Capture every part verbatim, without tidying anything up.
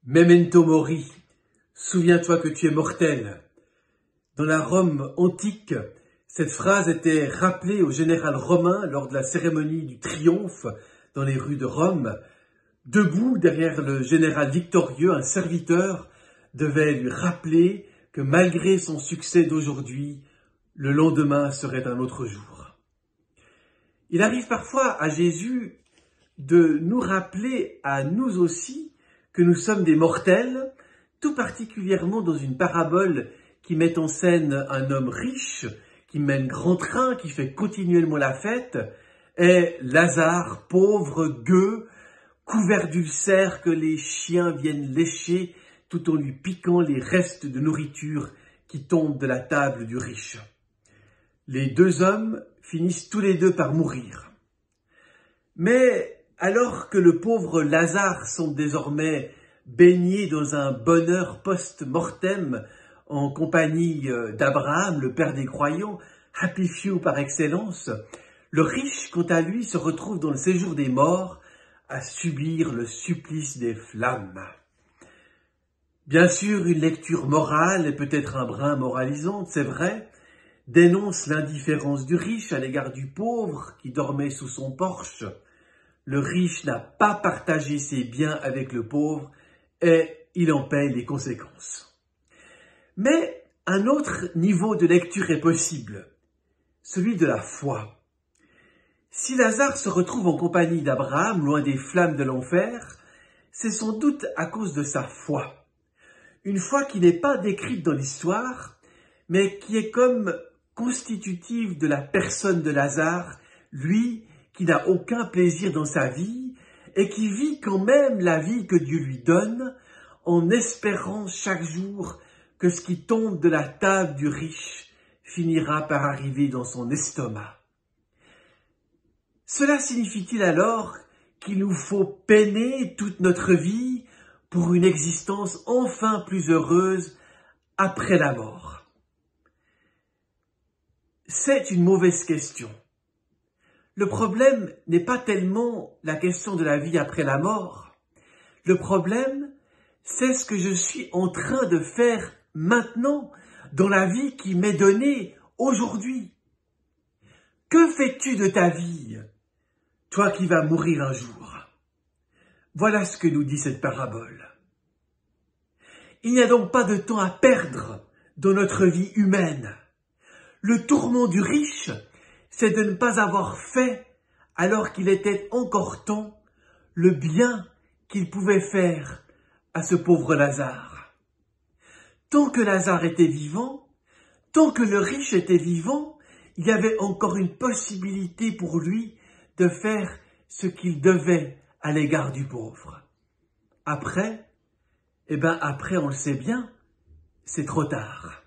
Memento mori, souviens-toi que tu es mortel. Dans la Rome antique, cette phrase était rappelée au général romain lors de la cérémonie du triomphe dans les rues de Rome. Debout derrière le général victorieux, un serviteur devait lui rappeler que malgré son succès d'aujourd'hui, le lendemain serait un autre jour. Il arrive parfois à Jésus de nous rappeler à nous aussi que nous sommes des mortels, tout particulièrement dans une parabole qui met en scène un homme riche, qui mène grand train, qui fait continuellement la fête, et Lazare, pauvre, gueux, couvert d'ulcères que les chiens viennent lécher tout en lui piquant les restes de nourriture qui tombent de la table du riche. Les deux hommes finissent tous les deux par mourir. Mais alors que le pauvre Lazare semble désormais baigné dans un bonheur post-mortem en compagnie d'Abraham, le père des croyants, happy few par excellence, le riche, quant à lui, se retrouve dans le séjour des morts à subir le supplice des flammes. Bien sûr, une lecture morale et peut-être un brin moralisante, c'est vrai, dénonce l'indifférence du riche à l'égard du pauvre qui dormait sous son porche. Le riche n'a pas partagé ses biens avec le pauvre et il en paye les conséquences. Mais un autre niveau de lecture est possible, celui de la foi. Si Lazare se retrouve en compagnie d'Abraham, loin des flammes de l'enfer, c'est sans doute à cause de sa foi. Une foi qui n'est pas décrite dans l'histoire, mais qui est comme constitutive de la personne de Lazare, lui qui n'a aucun plaisir dans sa vie et qui vit quand même la vie que Dieu lui donne en espérant chaque jour que ce qui tombe de la table du riche finira par arriver dans son estomac. Cela signifie-t-il alors qu'il nous faut peiner toute notre vie pour une existence enfin plus heureuse après la mort? C'est une mauvaise question. Le problème n'est pas tellement la question de la vie après la mort. Le problème, c'est ce que je suis en train de faire maintenant dans la vie qui m'est donnée aujourd'hui. Que fais-tu de ta vie, toi qui vas mourir un jour? Voilà ce que nous dit cette parabole. Il n'y a donc pas de temps à perdre dans notre vie humaine. Le tourment du riche, c'est de ne pas avoir fait, alors qu'il était encore temps, le bien qu'il pouvait faire à ce pauvre Lazare. Tant que Lazare était vivant, tant que le riche était vivant, il y avait encore une possibilité pour lui de faire ce qu'il devait à l'égard du pauvre. Après, eh ben après on le sait bien, c'est trop tard.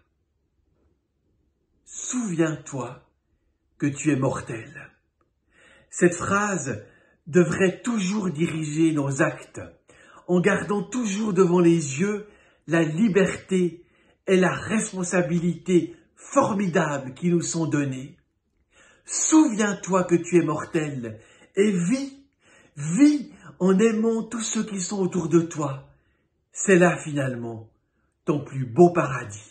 Souviens-toi que tu es mortel. Cette phrase devrait toujours diriger nos actes, en gardant toujours devant les yeux la liberté et la responsabilité formidables qui nous sont données. Souviens-toi que tu es mortel et vis, vis en aimant tous ceux qui sont autour de toi. C'est là finalement ton plus beau paradis.